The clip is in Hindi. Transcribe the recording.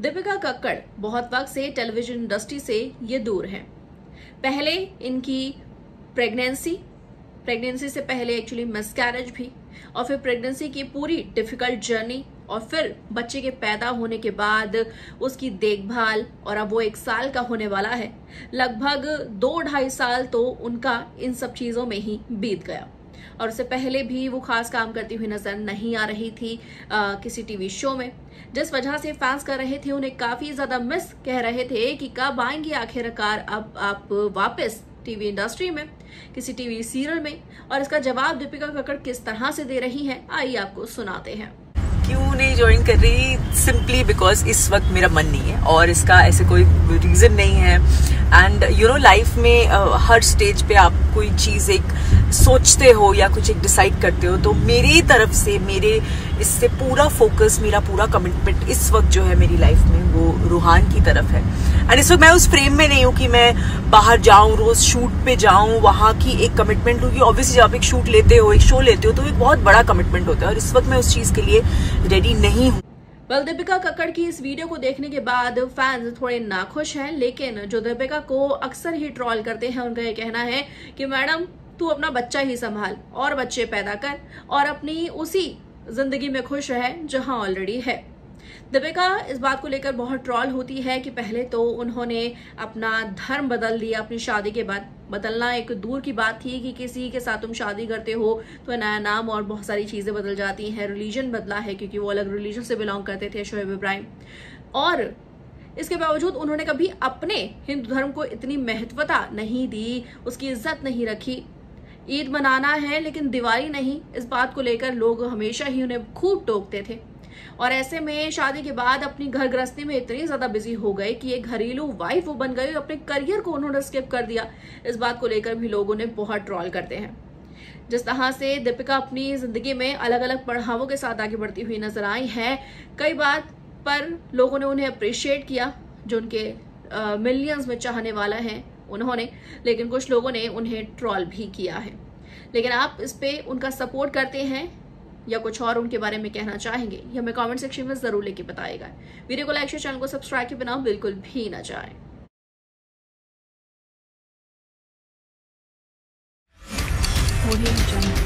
दीपिका कक्कड़ बहुत वक्त से टेलीविजन इंडस्ट्री से ये दूर हैं। पहले इनकी प्रेगनेंसी से पहले एक्चुअली मिसकैरेज भी, और फिर प्रेगनेंसी की पूरी डिफिकल्ट जर्नी, और फिर बच्चे के पैदा होने के बाद उसकी देखभाल, और अब वो 1 साल का होने वाला है। लगभग 2-2.5 साल तो उनका इन सब चीजों में ही बीत गया। और उससे पहले भी वो खास काम करती हुई नजर नहीं आ रही थी किसी टीवी शो में, जिस वजह से फैंस कर रहे थे उन्हें काफी ज्यादा मिस, कह रहे थे कि कब आएंगी आखिरकार अब आप वापस टीवी इंडस्ट्री में, किसी टीवी सीरियल में। और इसका जवाब दीपिका कक्कड़ किस तरह से दे रही हैं, आइए आपको सुनाते हैं। क्यों नहीं ज्वाइन कर रही? सिंपली बिकॉज इस वक्त मेरा मन नहीं है, और इसका ऐसे कोई रीजन नहीं है। एंड यू नो, लाइफ में हर स्टेज पे आप कोई चीज एक सोचते हो या कुछ एक डिसाइड करते हो, तो मेरी तरफ से इससे पूरा फोकस, मेरा पूरा कमिटमेंट इस वक्त जो है मेरी लाइफ में वो रूहान की तरफ है। एंड इस वक्त मैं उस फ्रेम में नहीं हूँ कि मैं बाहर जाऊं, रोज शूट पे जाऊं, वहां की एक कमिटमेंट होगी। ऑब्वियसली जब आप एक शूट लेते हो, एक शो लेते हो, तो एक बहुत बड़ा कमिटमेंट होता है, और इस वक्त मैं उस चीज के लिए रेडी नहीं हूँ। दीपिका कक्कड़ की इस वीडियो को देखने के बाद फैंस थोड़े नाखुश हैं, लेकिन जो दीपिका को अक्सर ही ट्रोल करते हैं उनका ये कहना है कि मैडम तू अपना बच्चा ही संभाल और बच्चे पैदा कर और अपनी उसी जिंदगी में खुश रह जहां ऑलरेडी है। दीपिका इस बात को लेकर बहुत ट्रोल होती है कि पहले तो उन्होंने अपना धर्म बदल दिया अपनी शादी के बाद। बदलना एक दूर की बात थी कि किसी के साथ तुम शादी करते हो तो नया नाम और बहुत सारी चीजें बदल जाती हैं। रिलीजन बदला है क्योंकि वो अलग रिलीजन से बिलोंग करते थे शोएब इब्राहिम, और इसके बावजूद उन्होंने कभी अपने हिंदू धर्म को इतनी महत्वता नहीं दी, उसकी इज्जत नहीं रखी। ईद मनाना है लेकिन दिवाली नहीं, इस बात को लेकर लोग हमेशा ही उन्हें खूब टोकते थे। और ऐसे में शादी के बाद अपनी घर गृहस्थी में इतनी ज्यादा बिजी हो गए कि एक घरेलू वाइफ वो बन गई, अपने करियर को उन्होंने स्किप कर दिया। इस बात को लेकर भी लोग उन्हें बहुत ट्रोल करते हैं। जिस तरह से दीपिका अपनी जिंदगी में अलग अलग पड़ावों के साथ आगे बढ़ती हुई नजर आई है, कई बात पर लोगों ने उन्हें अप्रिशिएट किया, जो उनके मिलियंस में चाहने वाला है उन्होंने, लेकिन कुछ लोगों ने उन्हें ट्रोल भी किया है। लेकिन आप इस पे उनका सपोर्ट करते हैं या कुछ और उनके बारे में कहना चाहेंगे, ये हमें कमेंट सेक्शन में जरूर लेके बताएगा। वीडियो को लाइक शेयर, चैनल को सब्सक्राइब के बिना बिल्कुल भी ना जाए।